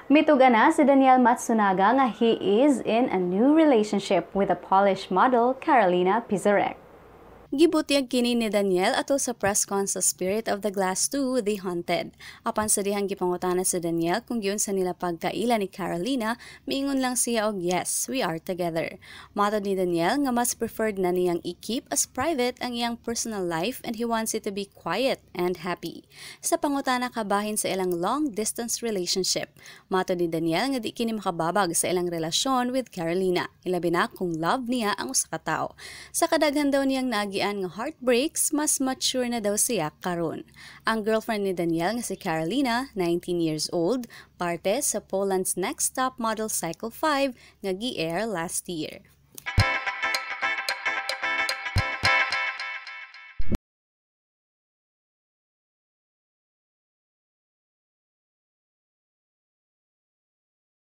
Mituga na si Daniel Matsunaga nga he is in a new relationship with a Polish model, Karolina Pizarek. Gibutyag kini ni Daniel ato sa press con sa Spirit of the Glass 2, The Haunted. Apan sa dihang gipangutana si Daniel kung giyon sa nila pagkaila ni Karolina, miingon lang siya og yes, we are together. Matod ni Daniel nga mas preferred na niyang i-keep as private ang iyang personal life and he wants it to be quiet and happy. Sa pangutana kabahin sa ilang long-distance relationship, matod ni Daniel nga di kini makababag sa ilang relasyon with Karolina, ilabi na kung love niya ang usa ka tawo. Sa kadaghan daw niyang nagian nga heartbreaks, mas mature na daw siya karon. Ang girlfriend ni Daniel nga si Karolina, 19 years old, parte sa Poland's Next Top Model Cycle 5 nga gi-air last year.